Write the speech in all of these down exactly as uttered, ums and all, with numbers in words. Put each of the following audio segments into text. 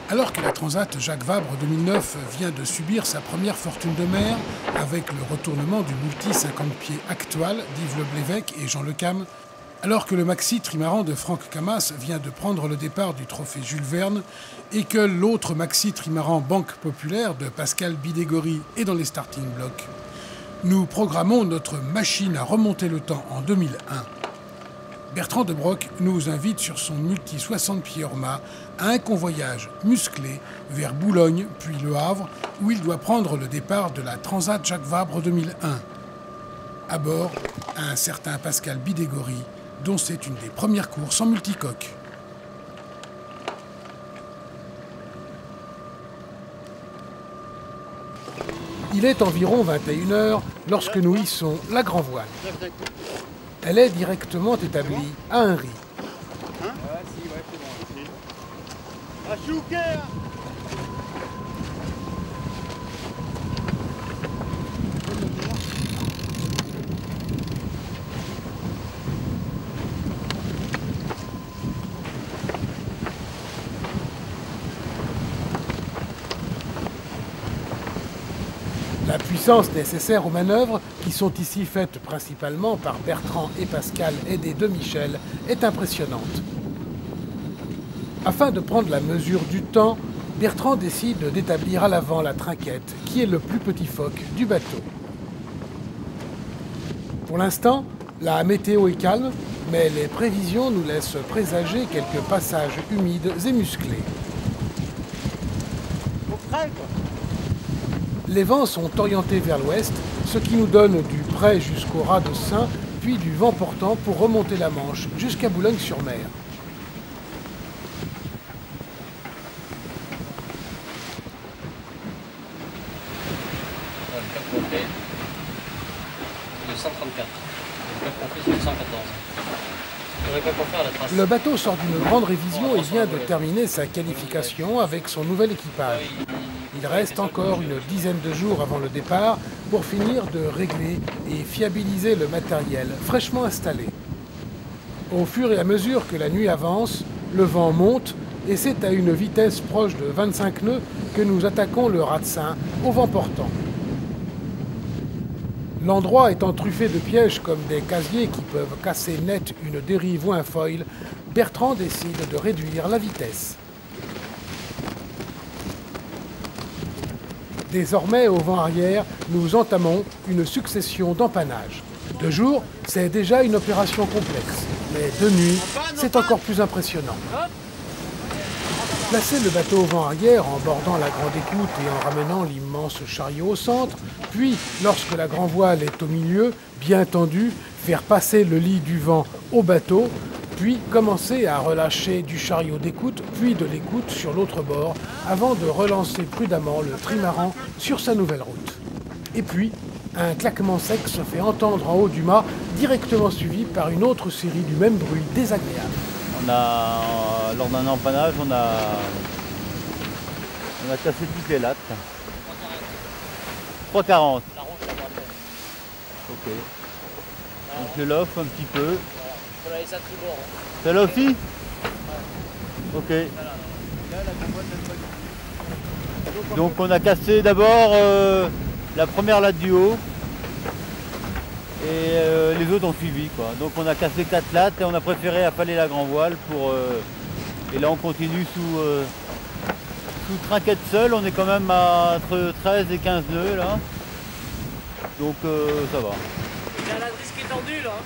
Alors que la Transat Jacques Vabre deux mille neuf vient de subir sa première fortune de mer, avec le retournement du multi cinquante pieds Actual d'Yves Le Blévesque et Jean Le Cam, alors que le maxi trimaran de Franck Camas vient de prendre le départ du trophée Jules Verne, et que l'autre maxi trimaran Banque Populaire de Pascal Bidégory est dans les starting blocks, nous programmons notre machine à remonter le temps en deux mille un. Bertrand de Broc nous invite sur son multi soixante pieds Orma à un convoyage musclé vers Boulogne puis Le Havre où il doit prendre le départ de la Transat Jacques Vabre deux mille un. À bord, un certain Pascal Bidégory dont c'est une des premières courses en multicoque. Il est environ vingt et une heures lorsque nous hissons la grand voile. Elle est directement établie à Henry. Hein? Ouais, si, ouais, c'est bon. À Chouquet. La puissance nécessaire aux manœuvres, qui sont ici faites principalement par Bertrand et Pascal aidés de Michel, est impressionnante. Afin de prendre la mesure du temps, Bertrand décide d'établir à l'avant la trinquette, qui est le plus petit phoque du bateau. Pour l'instant, la météo est calme, mais les prévisions nous laissent présager quelques passages humides et musclés. Les vents sont orientés vers l'ouest, ce qui nous donne du près jusqu'au ras de Saint, puis du vent portant pour remonter la Manche jusqu'à Boulogne-sur-Mer. Le cap qu'on fait, c'est de cent trente-quatre. Le cap qu'on fait, c'est de cent quatorze. Le cap qu'on fait à la trace. Le bateau sort d'une grande révision et vient de terminer sa qualification avec son nouvel équipage. Il reste encore une dizaine de jours avant le départ pour finir de régler et fiabiliser le matériel fraîchement installé. Au fur et à mesure que la nuit avance, le vent monte et c'est à une vitesse proche de vingt-cinq nœuds que nous attaquons le raz de Saint au vent portant. L'endroit étant truffé de pièges comme des casiers qui peuvent casser net une dérive ou un foil, Bertrand décide de réduire la vitesse. Désormais, au vent arrière, nous entamons une succession d'empannages. De jour, c'est déjà une opération complexe, mais de nuit, c'est encore plus impressionnant. Placer le bateau au vent arrière en bordant la grande écoute et en ramenant l'immense chariot au centre, puis, lorsque la grand voile est au milieu, bien tendue, faire passer le lit du vent au bateau, puis commencer à relâcher du chariot d'écoute, puis de l'écoute sur l'autre bord, avant de relancer prudemment le trimaran sur sa nouvelle route. Et puis, un claquement sec se fait entendre en haut du mât, directement suivi par une autre série du même bruit désagréable. On a, lors d'un empannage, on a, on a cassé toutes les lattes. trois quarante. Ok. Donc je l'offre un petit peu. Celle-là aussi? Ok. Donc on a cassé d'abord euh, la première latte du haut et euh, les autres ont suivi, quoi. Donc on a cassé quatre lattes et on a préféré affaler la grand voile pour euh, et là on continue sous, euh, sous trinquette seule. On est quand même à entre treize et quinze nœuds là. Donc euh, ça va. Il y a la drisse qui est tendue là.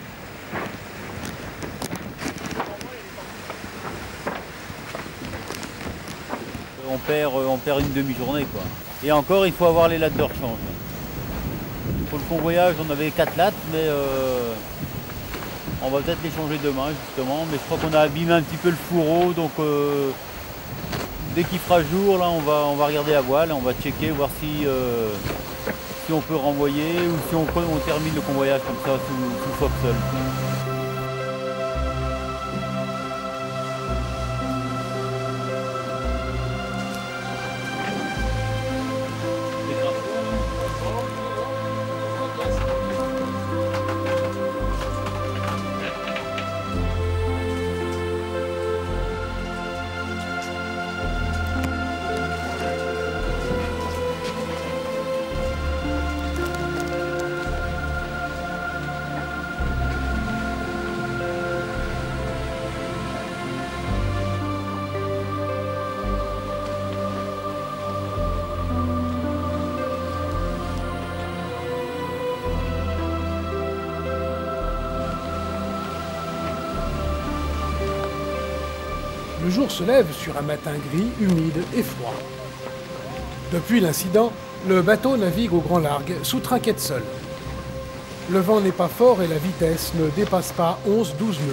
On perd, on perd une demi-journée, quoi. Et encore, il faut avoir les lattes de rechange. Pour le convoyage, on avait quatre lattes, mais euh, on va peut-être les changer demain, justement. Mais je crois qu'on a abîmé un petit peu le fourreau, donc euh, dès qu'il fera jour, là, on va, on va regarder la voile, on va checker, voir si, euh, si on peut renvoyer ou si on, on termine le convoyage comme ça sous, sous foc seul. Le jour se lève sur un matin gris, humide et froid. Depuis l'incident, le bateau navigue au grand largue, sous trinquette seule. Le vent n'est pas fort et la vitesse ne dépasse pas onze douze nœuds.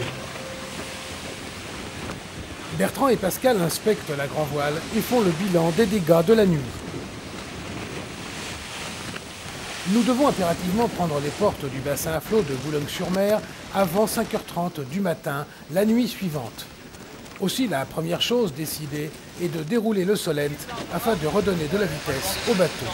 Bertrand et Pascal inspectent la grand voile et font le bilan des dégâts de la nuit. Nous devons impérativement prendre les portes du bassin à flot de Boulogne-sur-Mer avant cinq heures trente du matin, la nuit suivante. Aussi, la première chose décidée est de dérouler le Solent afin de redonner de la vitesse au bateau.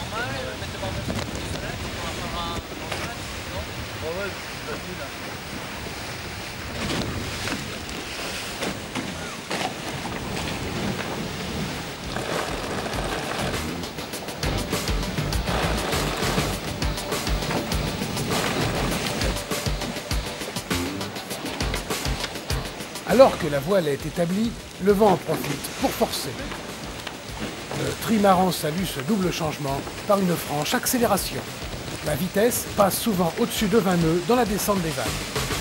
Alors que la voile est établie, le vent en profite pour forcer. Le trimaran salue ce double changement par une franche accélération. La vitesse passe souvent au-dessus de vingt nœuds dans la descente des vagues.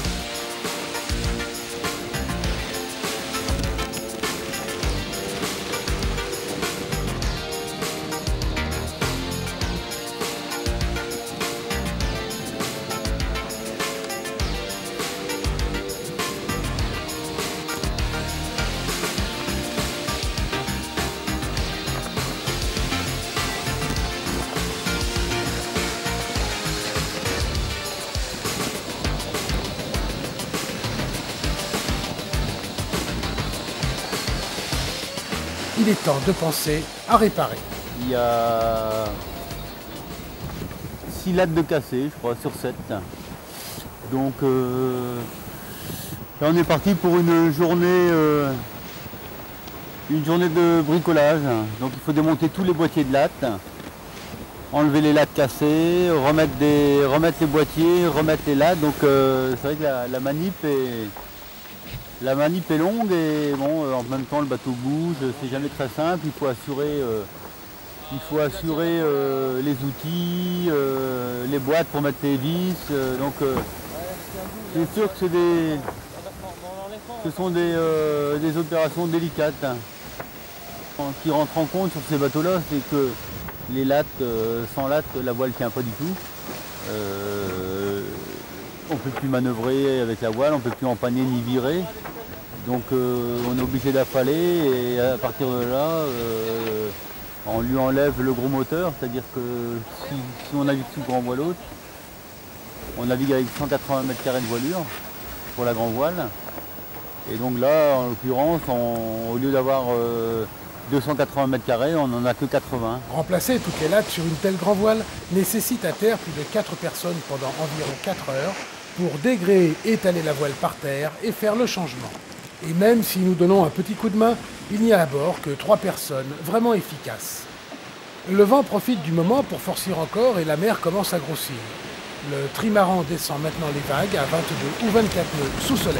Il est temps de penser à réparer. Il y a six lattes de cassé, je crois, sur sept. Donc euh, là on est parti pour une journée, euh, une journée de bricolage. Donc il faut démonter tous les boîtiers de lattes, enlever les lattes cassées, remettre, des, remettre les boîtiers, remettre les lattes. Donc euh, c'est vrai que la, la manip est... La manip est longue et bon, euh, en même temps le bateau bouge, c'est jamais très simple, il faut assurer, euh, il faut assurer euh, les outils, euh, les boîtes pour mettre les vis, euh, donc euh, c'est sûr que c'est des, ce sont des, euh, des opérations délicates. Ce qui rentre en compte sur ces bateaux-là, c'est que les lattes, euh, sans lattes, la voile ne tient pas du tout. Euh, on ne peut plus manœuvrer avec la voile, on ne peut plus empanner ni virer. Donc euh, on est obligé d'affaler et à partir de là, euh, on lui enlève le gros moteur, c'est-à-dire que si, si on navigue sous grand voile haute, on navigue avec cent quatre-vingts mètres carrés de voilure pour la grand voile. Et donc là, en l'occurrence, au lieu d'avoir euh, deux cent quatre-vingts mètres carrés, on n'en a que quatre-vingts. Remplacer toutes les lattes sur une telle grand voile nécessite à terre plus de quatre personnes pendant environ quatre heures pour dégréer, étaler la voile par terre et faire le changement. Et même si nous donnons un petit coup de main, il n'y a à bord que trois personnes vraiment efficaces. Le vent profite du moment pour forcir encore et la mer commence à grossir. Le trimaran descend maintenant les vagues à vingt-deux ou vingt-quatre nœuds sous Solent.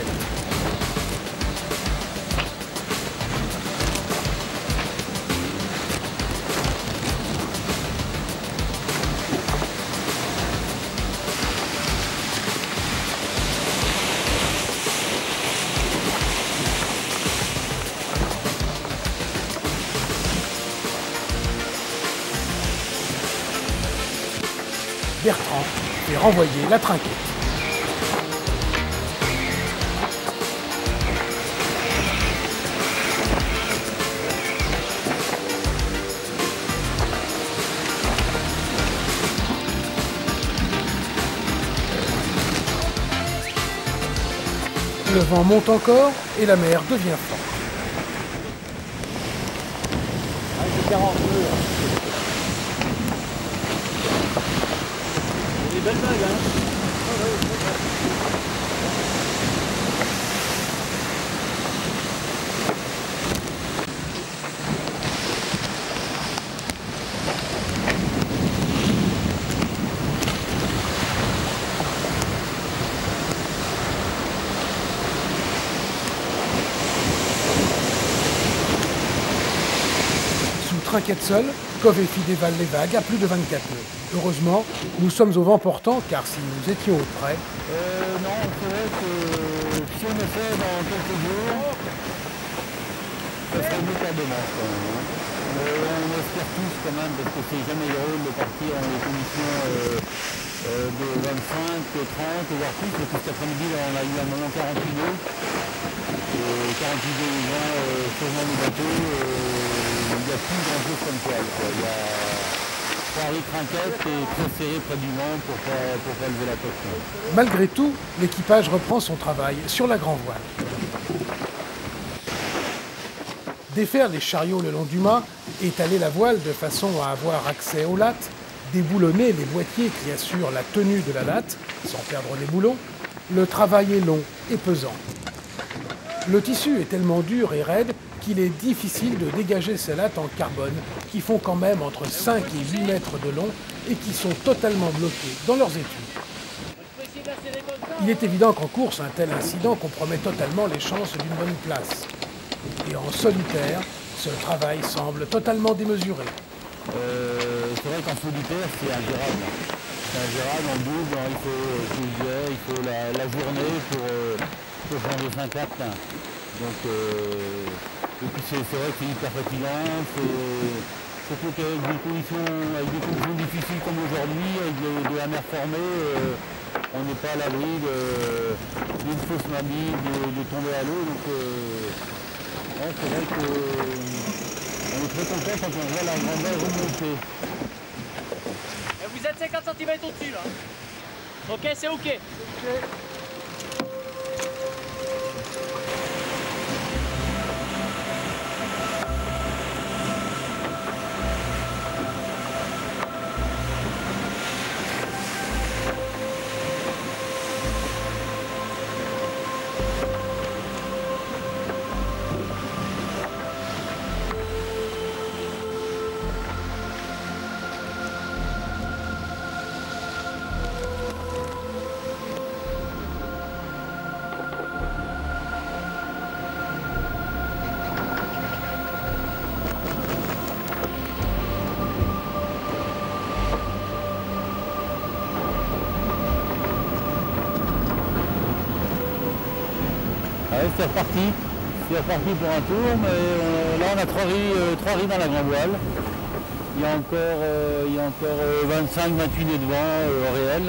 Bertrand fait renvoyer la trinquette. Le vent monte encore et la mer devient forte. Avec quarante nœuds. Des belles vagues, hein. Oh, ouais, Sous trinquette seule, Cove et Fi dévalent les vagues à plus de vingt-quatre nœuds. Heureusement, nous sommes au vent portant, car si nous étions au près... Euh, non, c'est vrai que si on est fait dans quelques jours, Ça serait une paire de manches quand même. Hein. Euh, on espère tous quand même, parce que c'est jamais drôle de partir dans des conditions euh, euh, de vingt-cinq, trente, voire plus. Parce que cet après-midi, on a eu un moment quarante-huit nœuds. quarante-huit nœuds de vent, euh, changement du bateau, euh, il n'y a plus grand-chose comme toile. Quoi. Il y a trois riz trinquettes et très serré près du vent pour ne pas, pour pas lever la tête. Quoi. Malgré tout, l'équipage reprend son travail sur la grand voile. Défaire les chariots le long du mât, étaler la voile de façon à avoir accès aux lattes, déboulonner les boîtiers qui assurent la tenue de la latte, sans perdre les boulons, le travail est long et pesant. Le tissu est tellement dur et raide qu'il est difficile de dégager ces lattes en carbone qui font quand même entre cinq et huit mètres de long et qui sont totalement bloquées dans leurs étuis. Il est évident qu'en course, un tel incident compromet totalement les chances d'une bonne place. Et en solitaire, ce travail semble totalement démesuré. Euh, c'est vrai qu'en solitaire, c'est ingérable. C'est ingérable en double, il faut, il faut la, la journée pour, pour changer cinq lattes. Donc, euh, et puis c'est, c'est vrai que c'est hyper fatigant, surtout qu'avec des conditions, avec des conditions difficiles comme aujourd'hui, avec de, de la mer formée, euh, on n'est pas à l'abri d'une fausse mamie, de, de tomber à l'eau. Donc, euh, ouais, c'est vrai qu'on est très content quand on voit la grandeur remonter. Et vous êtes cinquante centimètres au-dessus là. Ok, c'est ok. Okay. Ouais, c'est reparti, c'est reparti pour un tour, mais euh, là on a trois riz, euh, trois riz dans la grand voile. Il y a encore, euh, il y a encore euh, vingt-cinq vingt-huit nœuds de vent euh, réel.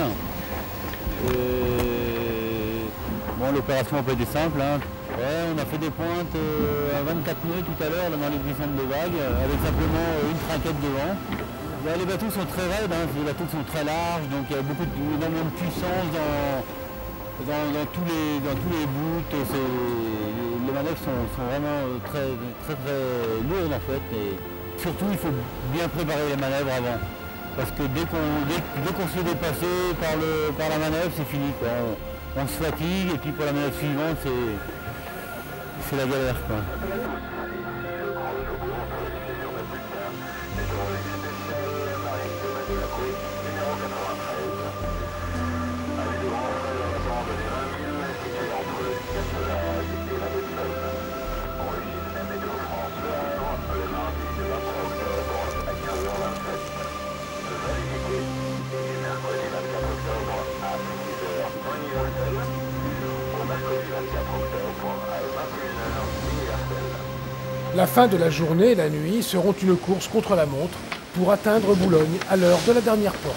Et... Bon, l'opération n'a pas été simple. Hein. Ouais, on a fait des pointes euh, à vingt-quatre nœuds tout à l'heure dans les descentes de vagues, avec simplement euh, une trinquette de vent. Là, les bateaux sont très raides, hein, les bateaux sont très larges, donc il y a beaucoup de, énormément de puissance dans... Dans, dans, tous les, dans tous les bouts, les manœuvres sont, sont vraiment très, très très lourdes en fait. Et surtout, il faut bien préparer les manœuvres avant. Parce que dès qu'on dès, dès qu'on se fait dépasser par, le, par la manœuvre, c'est fini. Quoi. On, on se fatigue et puis pour la manœuvre suivante, c'est la galère. Quoi. La fin de la journée et la nuit seront une course contre la montre pour atteindre Boulogne à l'heure de la dernière porte.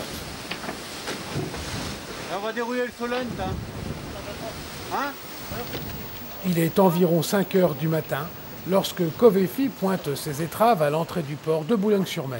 On va dérouler le Solent, hein, hein. Il est environ cinq heures du matin lorsque Covefy pointe ses étraves à l'entrée du port de Boulogne-sur-Mer.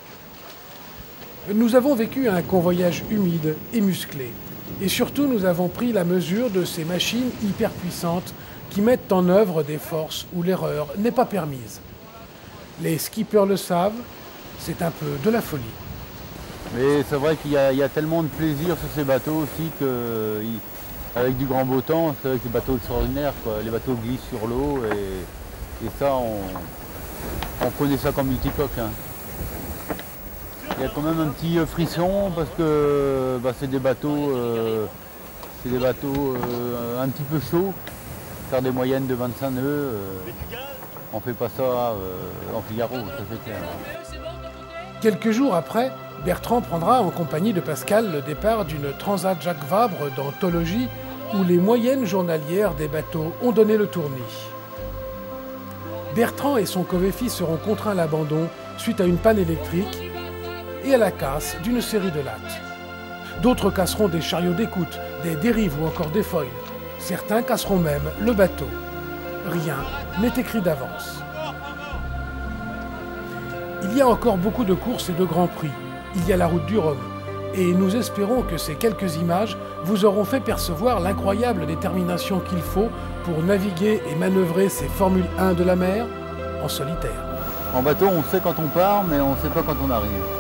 Nous avons vécu un convoyage humide et musclé. Et surtout, nous avons pris la mesure de ces machines hyper puissantes qui mettent en œuvre des forces où l'erreur n'est pas permise. Les skippers le savent, c'est un peu de la folie. Mais c'est vrai qu'il y, y a tellement de plaisir sur ces bateaux aussi que, avec du grand beau temps, c'est vrai que c'est des bateaux extraordinaires, quoi. Les bateaux glissent sur l'eau et, et ça, on, on connaît ça comme multicoque. Hein. Il y a quand même un petit frisson parce que bah, c'est des bateaux, euh, c'est des bateaux euh, un petit peu chauds. Faire des moyennes de vingt-cinq nœuds, euh, on fait pas ça euh, en Figaro, ça c'est clair. Quelques jours après, Bertrand prendra en compagnie de Pascal le départ d'une Transat Jacques Vabre d'anthologie où les moyennes journalières des bateaux ont donné le tournis. Bertrand et son Covefi seront contraints à l'abandon suite à une panne électrique et à la casse d'une série de lattes. D'autres casseront des chariots d'écoute, des dérives ou encore des foils. Certains casseront même le bateau. Rien n'est écrit d'avance. Il y a encore beaucoup de courses et de grands prix. Il y a la route du Rhum. Et nous espérons que ces quelques images vous auront fait percevoir l'incroyable détermination qu'il faut pour naviguer et manœuvrer ces Formule un de la mer en solitaire. En bateau, on sait quand on part, mais on ne sait pas quand on arrive.